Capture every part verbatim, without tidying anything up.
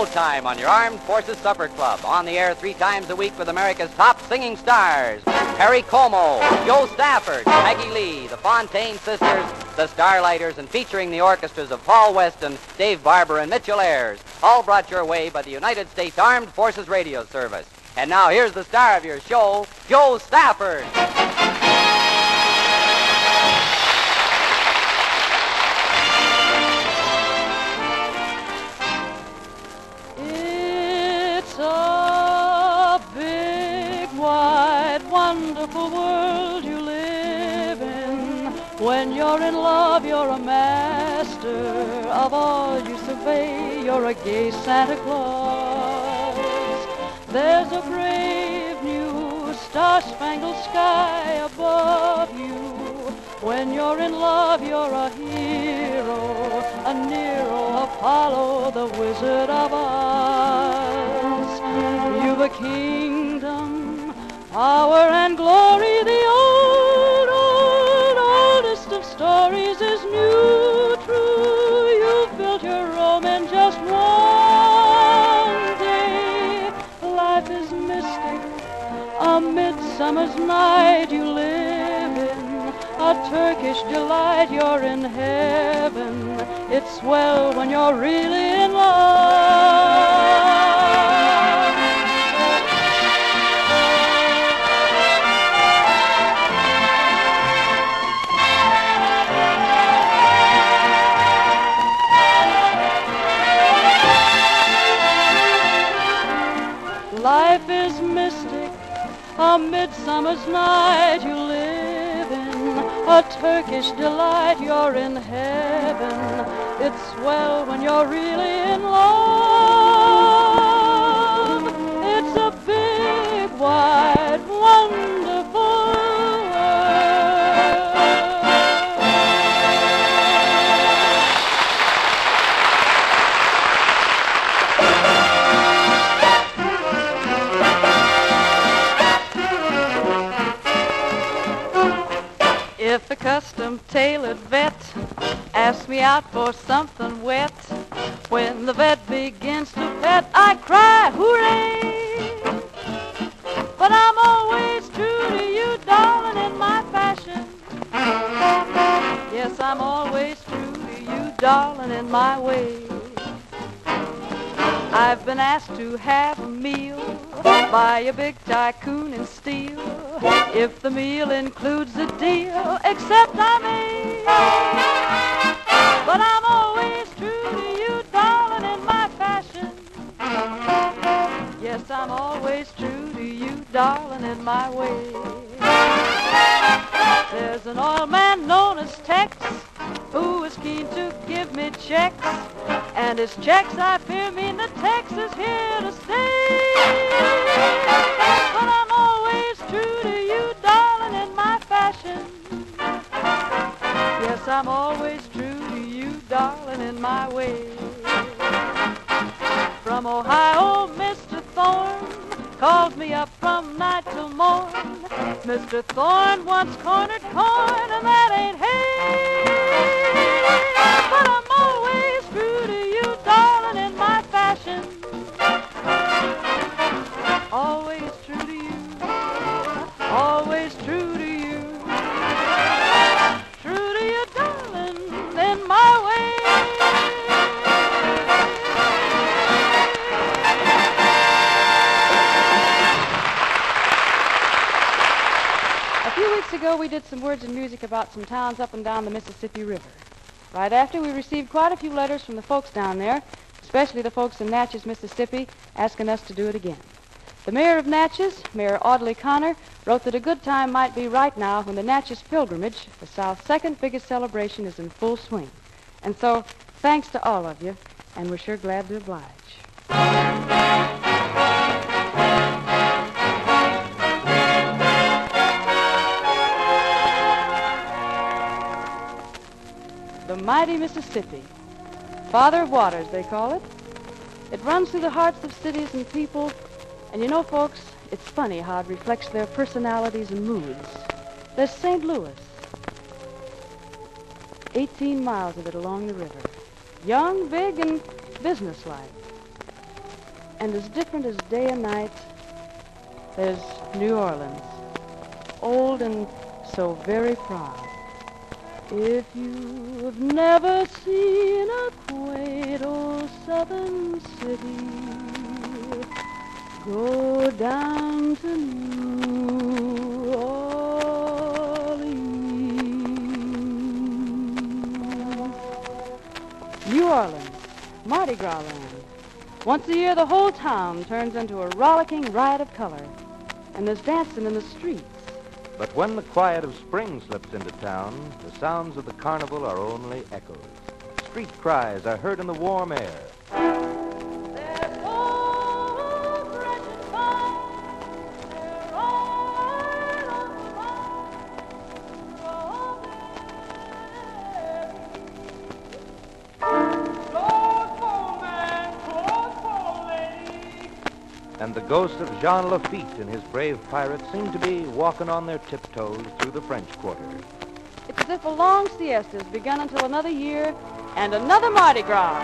Showtime on your Armed Forces Supper Club. On the air three times a week with America's top singing stars. Harry Como, Joe Stafford, Peggy Lee, the Fontaine Sisters, the Starlighters, and featuring the orchestras of Paul Weston, Dave Barber, and Mitchell Ayers. All brought your way by the United States Armed Forces Radio Service. And now here's the star of your show, Joe Stafford. It's a big, wide, wonderful world you live in. When you're in love, you're a master of all you survey. You're a gay Santa Claus. There's a brave new star-spangled sky above you. When you're in love, you're a hero, a Nero, Apollo, the Wizard of Oz. You've a kingdom, power and glory. The old, old, oldest of stories is new, true. You've built your Rome in just one day. Life is mystic, a midsummer's night you live in. A Turkish delight, you're in heaven. It's swell when you're really in love. Life is mystic, a midsummer's night you live in. A Turkish delight, you're in heaven. It's swell when you're really in love. It's a big, wide, wonderful If a custom-tailored vet asks me out for something wet, when the vet begins to pet, I cry, hooray! But I'm always true to you, darling, in my fashion. Yes, I'm always true to you, darling, in my way. I've been asked to have a meal by a big tycoon in steel. If the meal includes a deal, except I may. But I'm always true to you, darling, in my fashion. Yes, I'm always true to you, darling, in my way. There's an oil man known as Tex who is keen to give me checks, and his checks, I fear, mean that Tex is here to stay. But I'm always true to you, darling, in my fashion. Yes, I'm always true to you, darling, in my way. From Ohio, Mister Thorne calls me up from night till morn. Mister Thorne wants cornered corn, and that ain't hay. But I'm always true to you, darling, in my fashion. Always true to you, always true to you. True to you, darling, in my way. A few weeks ago, we did some words and music about some towns up and down the Mississippi River. Right after, we received quite a few letters from the folks down there, especially the folks in Natchez, Mississippi, asking us to do it again. The mayor of Natchez, Mayor Audley Connor, wrote that a good time might be right now when the Natchez Pilgrimage, the South's second biggest celebration, is in full swing. And so, thanks to all of you, and we're sure glad to oblige. The mighty Mississippi, Father of Waters, they call it. It runs through the hearts of cities and people, and you know, folks, it's funny how it reflects their personalities and moods. There's Saint Louis, eighteen miles of it along the river. Young, big, and businesslike. And as different as day and night, there's New Orleans, old and so very proud. If you've never seen a quaint old southern city, go down to New Orleans. New Orleans, Mardi Gras land. Once a year, the whole town turns into a rollicking riot of color, and there's dancing in the streets. But when the quiet of spring slips into town, the sounds of the carnival are only echoes. Street cries are heard in the warm air. There's old wretched vines, they're all on the And the ghost of Jean Lafitte and his brave pirates seem to be walking on their tiptoes through the French Quarter. It's as if a long siesta has begun until another year and another Mardi Gras.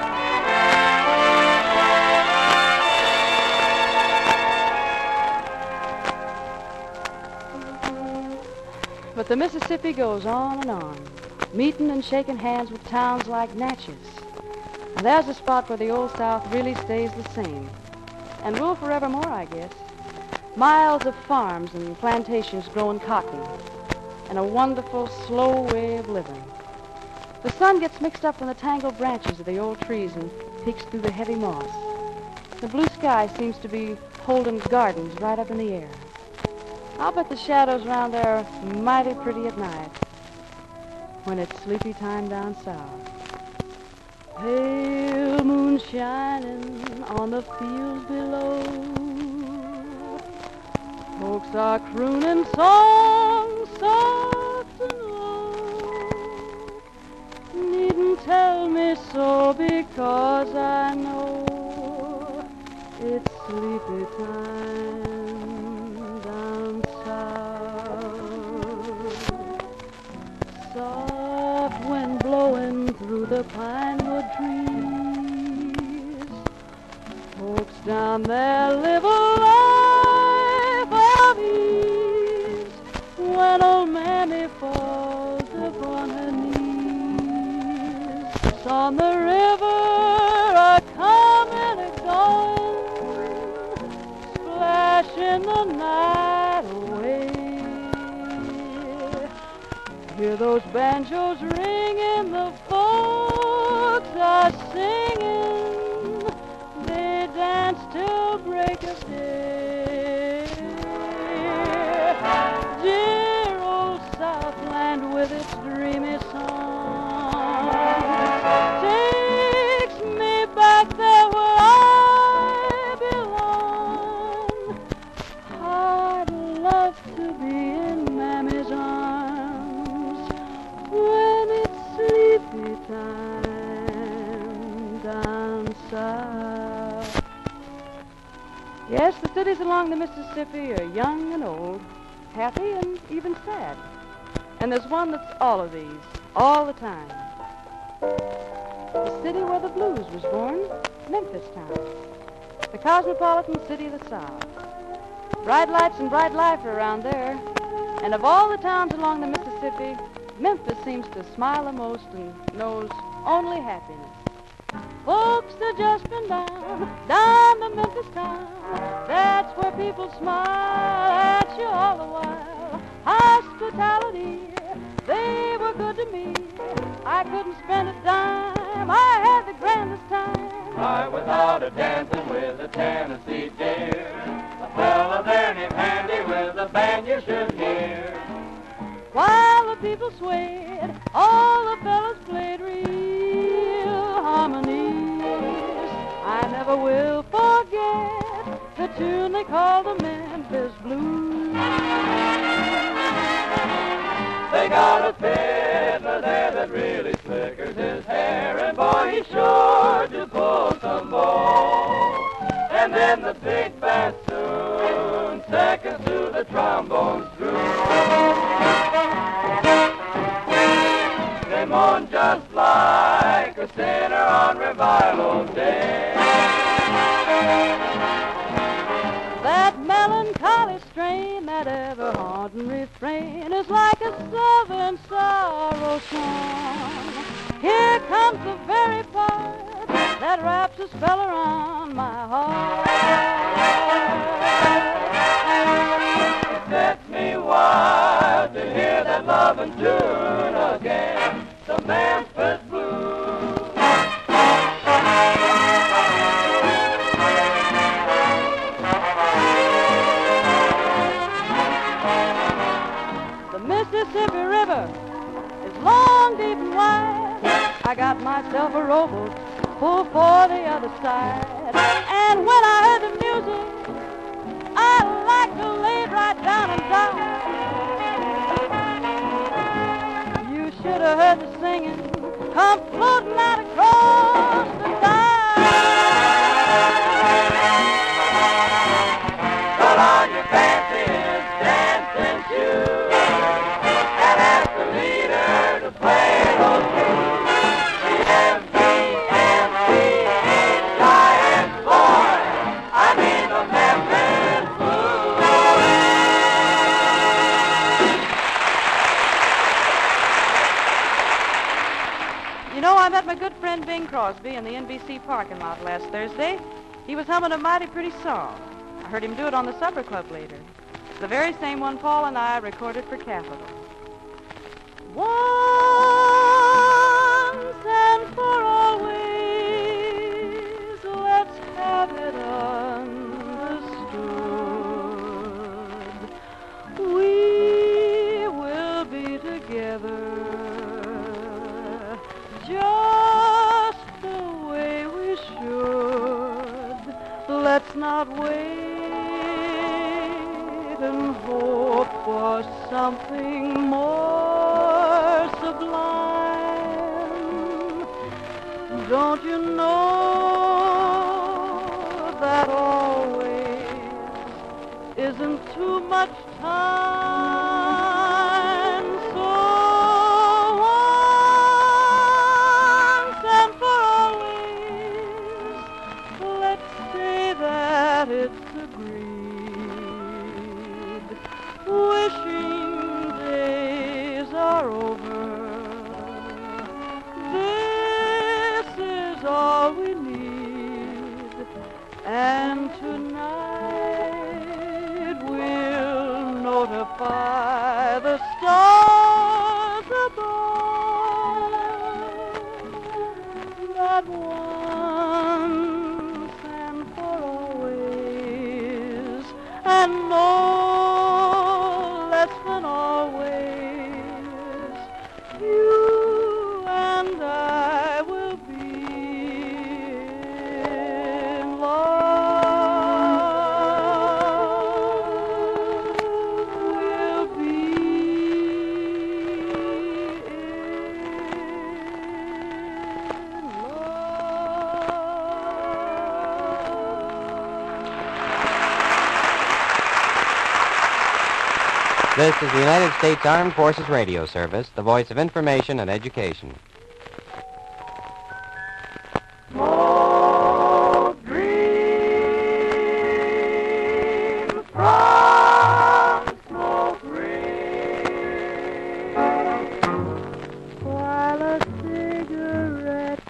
But the Mississippi goes on and on, meeting and shaking hands with towns like Natchez. And there's a spot where the Old South really stays the same, and will forevermore, I guess. Miles of farms and plantations growing cotton, and a wonderful, slow way of living. The sun gets mixed up in the tangled branches of the old trees and peeks through the heavy moss. The blue sky seems to be holding gardens right up in the air. I'll bet the shadows around there are mighty pretty at night, when it's sleepy time down south. Pale moon shining on the fields below. Folks are crooning songs soft and low. Needn't tell me so, because I know it's sleepy time down south. Soft wind blowing through the pinewood trees. Folks down there live a life of ease. When old Mammy falls upon her knees, on the river a coming a going, splashing the night away. Hear those banjos ringing, the folks are singing. They dance till break of day. Dear old Southland with its dreamy song takes me back there where I belong. I'd love to be in Mammy's arms when it's sleepy time down south. Yes, the cities along the Mississippi are young and old, happy and even sad. And there's one that's all of these, all the time. The city where the blues was born, Memphis town. The cosmopolitan city of the South. Bright lights and bright life are around there. And of all the towns along the Mississippi, Memphis seems to smile the most and knows only happiness. Folks have just been down, down to Memphis town. That's where people smile at you all the while. Hospitality, they were good to me. I couldn't spend a dime, I had the grandest time. I was out a dancing with a Tennessee dear, a fella there named Handy with a band you should hear. While the people swayed, all the fellas played real harmonies. I never will forget the tune they call the Memphis Blues. They got a fiddler there that really slickers his hair, and boy, he's sure to pull some bow. And then the big bassoon, seconds to the trombone through. They moan just like a sinner on revival day. That melancholy strain, that ever-haunting refrain is like a southern sorrow song. Here comes the very part that wraps a spell around my heart. Set me wild to hear that loving tune again, the Memphis Blues. The Mississippi River is long, deep, and wide. I got myself a rowboat, pull for the other side. And when I heard the music, I like to lay it right down and die. You should have heard the singing come floating out across the tide. Put on your fanciest dancing shoes and ask the leader to play those blues. The M B M C ain't Giant Boy, I mean the Memphis Blues. You know, I met my good friend Bing Crosby in the N B C parking lot last Thursday. He was humming a mighty pretty song. I heard him do it on the supper club later. It's the very same one Paul and I recorded for Capitol. Once and for always, let's have it understood. We will be together just the way we should. Let's not wait and hope for something more sublime. Don't you know that always isn't too much time? So once and for always, let's say that it's agreed. Wishing days are over. This is all we need. And tonight we'll notify the stars above that once and for always, and no less than always, you and I will be in love. We'll be in This is the United States Armed Forces Radio Service, the voice of information and education. Smoke dreams from smoke rings while a cigarette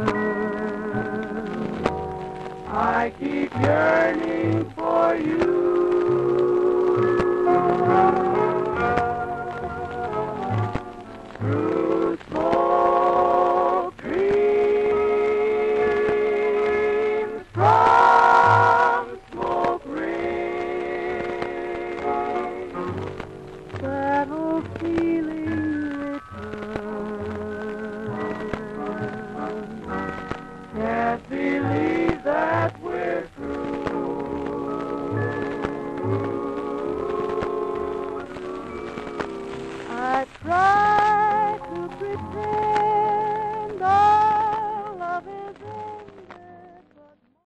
burns. I keep yearning for you.